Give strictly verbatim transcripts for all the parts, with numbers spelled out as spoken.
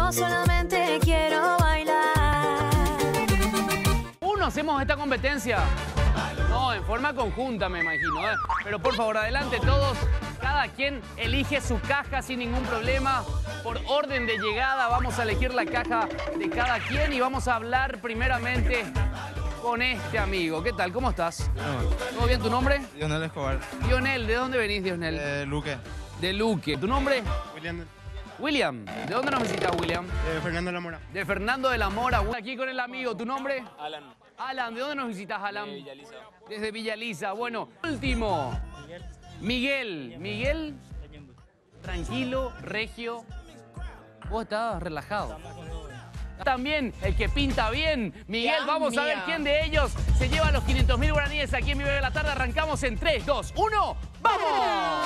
Yo solamente quiero bailar. Uno, hacemos esta competencia. No, en forma conjunta me imagino, ¿eh? Pero por favor, adelante todos. Cada quien elige su caja sin ningún problema. Por orden de llegada vamos a elegir la caja de cada quien y vamos a hablar primeramente con este amigo. ¿Qué tal? ¿Cómo estás? No. ¿Todo bien? ¿Tu nombre? Dionel Escobar. Dionel, ¿de dónde venís, Dionel? Eh, Luque. De Luque. ¿Tu nombre? William. William. ¿De dónde nos visitas, William? De Fernando de la Mora. De Fernando de la Mora. Aquí con el amigo. ¿Tu nombre? Alan. Alan, ¿de dónde nos visitas, Alan? De Villaliza. Desde Villaliza. Bueno, último. Miguel. Miguel. Tranquilo, regio. Vos estás relajado. También el que pinta bien. Miguel, Dios vamos a ver mío. quién de ellos se lleva los quinientos mil guaraníes aquí en Mi Bebé de la Tarde. Arrancamos en tres, dos, uno. ¡Vamos!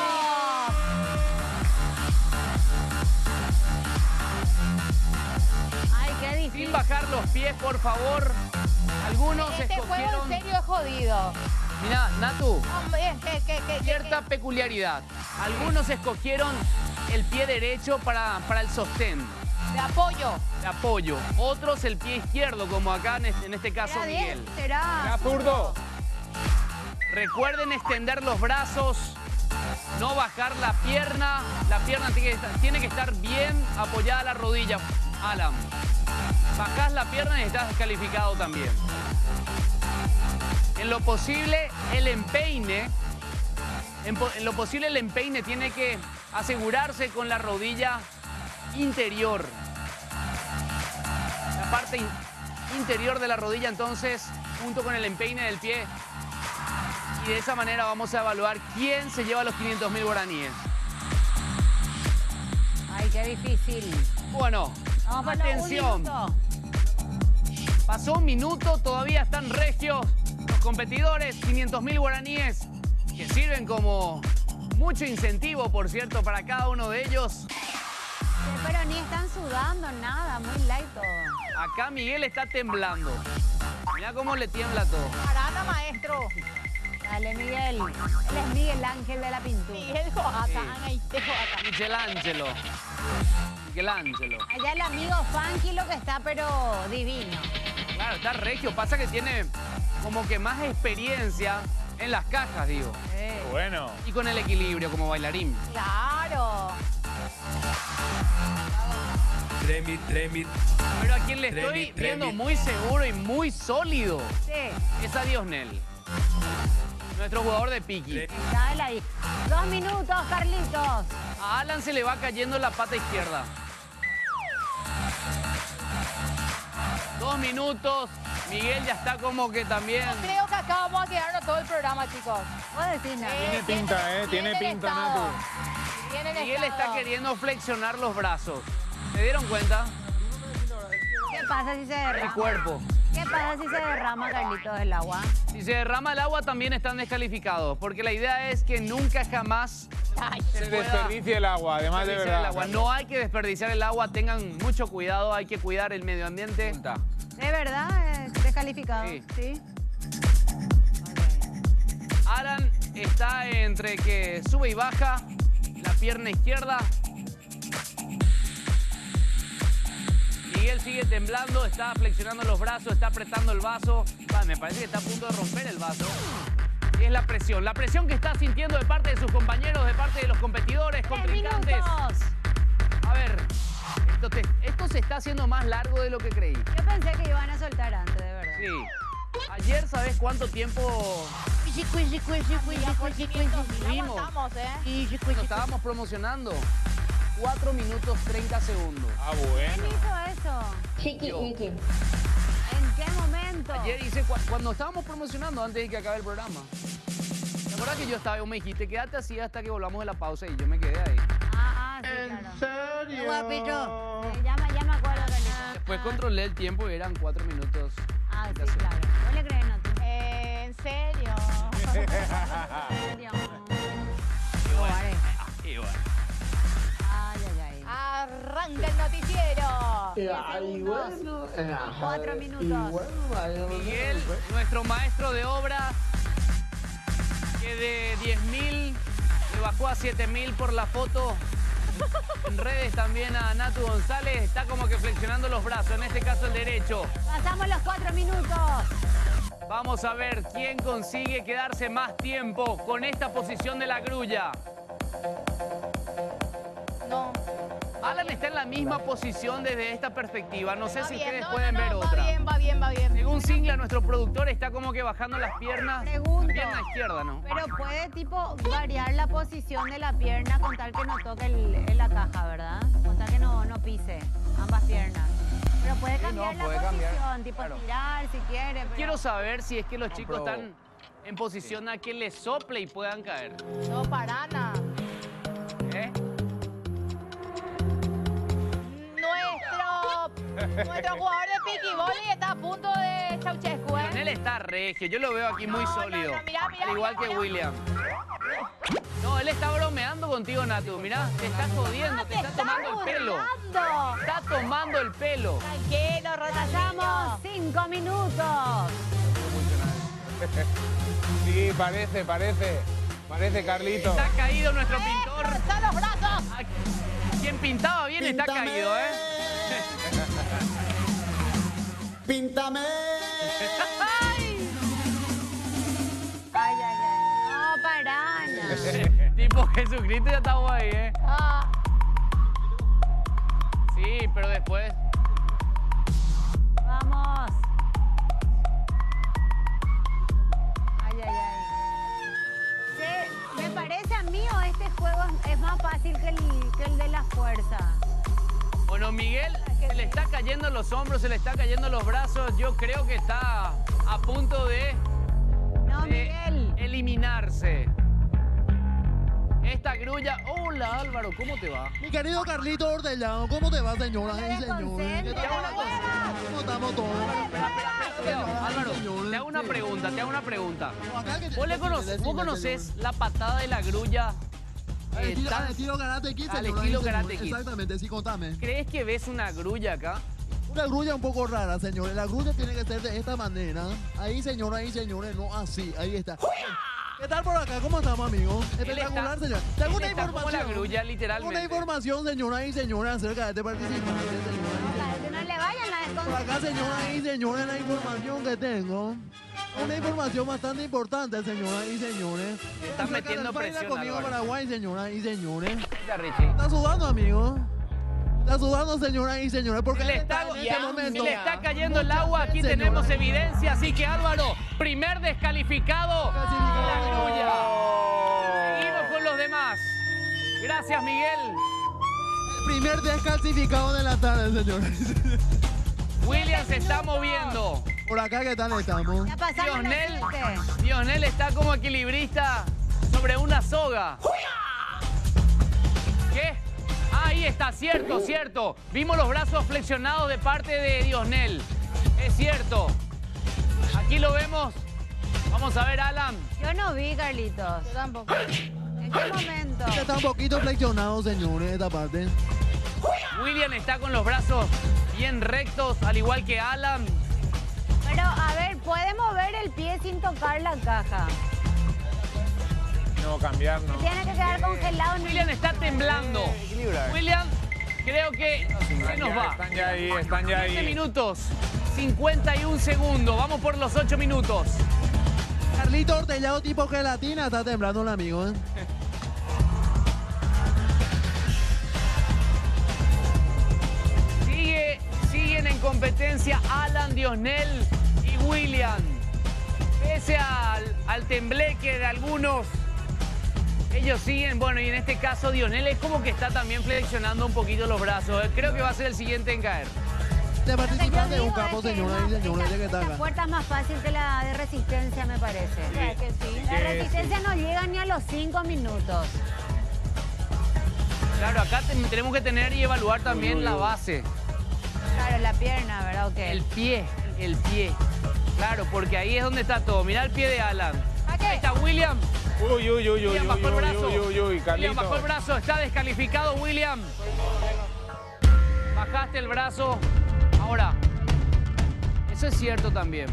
Ay, qué difícil. Sin bajar los pies, por favor. Algunos Este juego escogieron... en serio es jodido. Mirá, Natu, Hombre, que, que, que, que, cierta peculiaridad. Algunos escogieron el pie derecho para, para el sostén, de apoyo. de apoyo. Otros el pie izquierdo, como acá en este, en este caso ¿Será Miguel. bien? ¿Será? zurdo. Recuerden extender los brazos, no bajar la pierna. La pierna tiene que estar, tiene que estar bien apoyada a la rodilla. Alan, bajás la pierna y estás descalificado también. En lo posible, el empeine, en, po- en lo posible el empeine tiene que asegurarse con la rodilla interior. La parte in- interior de la rodilla, entonces, junto con el empeine del pie. Y de esa manera vamos a evaluar quién se lleva los quinientos mil guaraníes. Ay, qué difícil. Bueno, Vamos por los atención. un minuto. Pasó un minuto, todavía están regios los competidores. quinientos mil guaraníes que sirven como mucho incentivo, por cierto, para cada uno de ellos. Sí, pero ni están sudando, nada, muy light todo. Acá Miguel está temblando. Mirá cómo le tiembla todo. Parada, maestro. Dale, Miguel. Él es Miguel Ángel de la pintura. Miguel Sí. Michelangelo. Michelangelo. Allá el amigo Funky lo que está, pero divino. Claro, está regio. Pasa que tiene como que más experiencia en las cajas, digo. Eh, Bueno. Y con el equilibrio como bailarín. claro. Tremit, tremit. Pero a quien le estoy Tremit, viendo tremit. muy seguro y muy sólido Sí. es a Diosnel. Nuestro jugador de piqui. Dale ahí. Dos minutos, Carlitos. A Alan se le va cayendo la pata izquierda. Dos minutos. Miguel ya está como que también... Creo que acá vamos a quedarnos todo el programa, chicos. Vos decís nada. Tiene pinta, ¿eh? Tiene pinta, estado. Natu. Tiene el Miguel está estado. queriendo flexionar los brazos. ¿Se dieron cuenta? ¿Qué pasa si se El derrama? cuerpo. ¿Qué pasa si se derrama, Carlitos, el agua? Si se derrama el agua también están descalificados. Porque la idea es que nunca jamás Ay, Se pueda desperdicia el agua, además de desperdiciar verdad. el agua. No hay que desperdiciar el agua. Tengan mucho cuidado. Hay que cuidar el medio ambiente. ¿de verdad? eh, ¿Descalificado? Sí. ¿Sí? Alan está entre que sube y baja la pierna izquierda. Miguel sigue temblando, está flexionando los brazos, está apretando el vaso. Ah, me parece que está a punto de romper el vaso. Y es la presión, la presión que está sintiendo de parte de sus compañeros, de parte de los competidores, ¡Tres contrincantes. minutos! A ver, esto, te- esto se está haciendo más largo de lo que creí. Yo pensé que iban a soltar antes, de verdad. Sí. Ayer, ¿sabes cuánto tiempo Vimos. ¿eh? nos estábamos promocionando? cuatro minutos treinta segundos. Ah, ¿Quién bueno. hizo eso? Yo. ¿En qué momento? Ayer hice, cu- cuando estábamos promocionando, antes de que acabe el programa. ¿Te acuerdas que yo estaba, vos me dijiste, quédate así hasta que volvamos de la pausa y yo me quedé ahí? Ah, ah, sí, claro. serio? Guapito. Sí, ya, me- ya me acuerdo, Carlitos. Después controlé el tiempo y eran cuatro minutos. Ah, sí, treinta claro. segundos. ¿Vos le crees, no? ¿En serio? ¿En serio? Y bueno, Vale. y bueno. Ay, ay, ay. Arranca el noticiero. Diez Ay, segundos. bueno, ajá, Cuatro y minutos. bueno, vaya, Miguel, nuestro maestro de obra, que de diez mil le bajó a siete mil por la foto. En redes también a Natu González. Está como que flexionando los brazos, en este caso el derecho. Pasamos los cuatro minutos. Vamos a ver quién consigue quedarse más tiempo con esta posición de la grulla. No. Alan está en la misma posición desde esta perspectiva. No sé Va si bien, ustedes no, pueden no, ver no, otra. Va bien, va bien, va bien. Según Singla, nuestro productor está como que bajando las piernas. Pregunto. La pierna izquierda, ¿no? Pero puede, tipo, variar la posición de la pierna con tal que no toque el, en la caja, ¿verdad? Con tal que no, no pise ambas piernas. Pero puede cambiar no, puede la posición, cambiar. tipo Claro. tirar si quiere. Pero... Quiero saber si es que los chicos Compro. están en posición a que les sople y puedan caer. No, para nada. ¿Eh? Nuestro, nuestro jugador de piqui volley está a punto de Ceausescu, ¿eh? Él está regio, yo lo veo aquí muy No, no, sólido. no, mirá, mirá, al igual mirá, que mirá. William. No, él está bromeando contigo, Natu. Mirá, te está jodiendo, Ah, te está tomando el pelo. burlando. Está tomando el pelo. Tranquilo, Pasamos Ronaldinho. cinco minutos. Sí, parece, parece. Parece, Carlito. Está caído nuestro pintor. ¡Está los brazos! Ah, quien pintaba bien está Píntame. caído, ¿eh? Píntame. ¡Ay! Ay, ay, ay. No, para, Ana. Tipo Jesucristo ya estamos ahí, ¿eh? Ah, Sí, pero después... Vamos. Ay, ay, ay. Sí, me parece a mí o este juego es- es más fácil que el, que el de la fuerza. Bueno, Miguel se le está cayendo los hombros, se le está cayendo los brazos. Yo creo que está a punto de, No, de Miguel. eliminarse. Esta grulla... Hola, Álvaro, ¿cómo te va? Mi querido Carlito Ortellano, ¿cómo te va, señoras No y le señores? concentre. ¿Qué tal? ¿Cómo estamos todos? Álvaro, te hago una pregunta, te hago una pregunta. Acá que te- ¿Vos, le conoces, ¿Vos conocés la patada de la grulla? Al eh, estilo, tan- al estilo Karate Kid, al señoras y estilo señores. Karate Kid. Exactamente, sí, contame. ¿Crees que ves una grulla acá? Una grulla un poco rara, señores. La grulla tiene que ser de esta manera. Ahí, señoras y señores, no así. Ahí está. ¿Qué tal por acá? ¿Cómo estamos, amigos? Espectacular, está- señor. Tengo él una está como información. la grulla, Tengo literalmente. una información, señoras y señores, acerca de este participante, señoras y señores. Para que no le vayan a Por acá, desconcentrar. señoras y señores, la información que tengo. Una información bastante importante, señoras y señores. Estás metiendo Baila presión, conmigo, Álvaro. Paraguay, señoras y señores. Mira, Richie. ¿Está sudando, amigo? ¿Está sudando, señoras y señores? Porque Se le él está, en este momento. se le está cayendo el agua, aquí Señora. tenemos evidencia, así que Álvaro, primer descalificado de la grulla. Seguimos con los demás. Gracias, Miguel. El primer descalcificado de la tarde, señores. William se está moviendo. Por acá, ¿qué tal estamos? Ya pasamos los Dionel, siete. Dionel está como equilibrista sobre una soga. ¿Qué? Ahí está, cierto, cierto. Vimos los brazos flexionados de parte de Dionel. Es cierto. Aquí lo vemos. Vamos a ver, Alan. Yo no vi, Carlitos. yo tampoco. ¿En qué momento? Está un poquito flexionado, señores, esta parte. William está con los brazos bien rectos, al igual que Alan. Pero, a ver, ¿puede mover el pie sin tocar la caja? No, cambiar, no. Tiene que quedar congelado en el... William está temblando. Equilibra. William, creo que se nos va. Están ya ahí, están ya siete ahí. minutos, cincuenta y un segundos. Vamos por los ocho minutos. Carlito Ortellado tipo gelatina, está temblando el amigo, ¿eh? Sigue, siguen en competencia Alan, Dionel y William. Pese al, al tembleque de algunos, ellos siguen. Bueno, y en este caso Dionel es como que está también flexionando un poquito los brazos. Creo que va a ser el siguiente en caer. Este Lo que yo participante es un digo capo, es que señoras es y más- señores, esta- ya que está esta acá. puerta es más fácil que la de resistencia, me parece. ¿Verdad que sí? La Sí, resistencia no llega ni a los cinco minutos. Claro, acá te- tenemos que tener y evaluar también la base. Claro, la pierna, ¿verdad? Ok. El pie, el pie. Claro, porque ahí es donde está todo. Mirá el pie de Alan. Ahí está William. Uy, uy, uy, uy, William uy, bajó el uy, brazo. uy, uy, uy, William Carlito. bajó el brazo. Está descalificado, William. Bajaste el brazo. Ahora, eso es cierto también.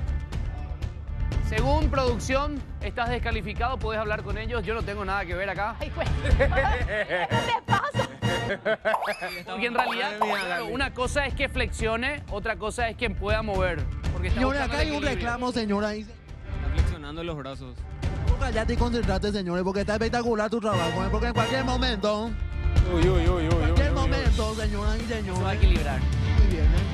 Según producción, estás descalificado. Puedes hablar con ellos. Yo no tengo nada que ver acá. Ay, güey. ¿Qué te pasa? Porque en realidad, Madre mía, claro, Gaby. una cosa es que flexione, otra cosa es que pueda mover. Porque está Señores, buscando acá el hay un equilibrio. reclamo, señora. Y Está flexionando los brazos. cállate y concentrate, señores, porque está espectacular tu trabajo. ¿eh? Porque en cualquier momento, Uy, uy, uy, uy. en uy, cualquier uy, uy. momento, señoras y Se va a señores. equilibrar. Muy bien, ¿eh?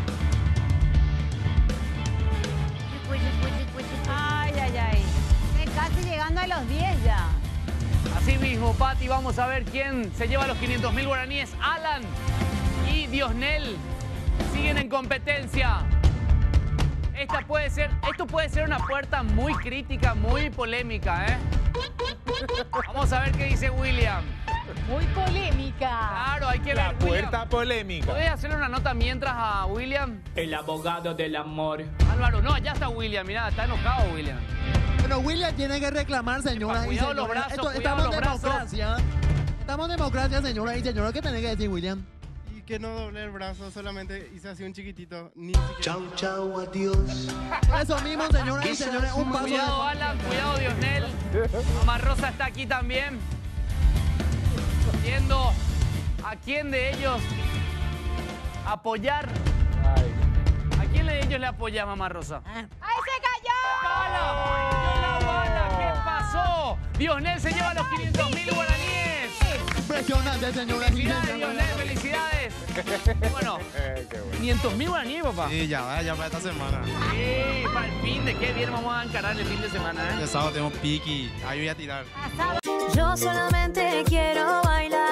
Ay, ay, ay. Eh, Casi llegando a los diez ya. Así mismo, Pati, vamos a ver quién se lleva los quinientos mil guaraníes. Alan y Diosnel siguen en competencia. Esta puede ser, esto puede ser una puerta muy crítica, muy polémica, ¿eh? Vamos a ver qué dice William. Muy polémica. Claro, hay que La ver. puerta William, polémica. ¿podés hacerle una nota mientras a William? El abogado del amor. Álvaro, no, allá está William, mirá, está enojado William. Pero William tiene que reclamar, señoras y Cuidado señores. los brazos, Esto- cuidado estamos los en brazos. democracia. Estamos en democracia, señoras y señores. ¿Qué tenés que decir, William? Y que no doble el brazo, solamente hice así un chiquitito. Ni siquiera. Chau, chau, adiós. Por eso mismo, señoras y señores, un paso Cuidado de... Alan, cuidado Diosnel. Mamá Rosa está aquí también. Viendo a quién de ellos apoyar. Ay. ¿A quién de ellos le apoya Mamá Rosa? ¡Ay, se cayó! ¡Bala! ¡La bala! ¿Qué pasó? Diosnel se lleva los quinientos mil guaraníes. Impresionante, señoras y ¡Felicidades, señores. Diosnel! ¡Felicidades! Bueno, Eh, qué bueno. quinientos mil guaraníes, papá. Sí, ya va, ya para esta semana. Sí, para el fin de qué bien vamos a encarar el fin de semana, ¿eh? El sábado tenemos piqui. Ahí voy a tirar. Yo solamente quiero bailar.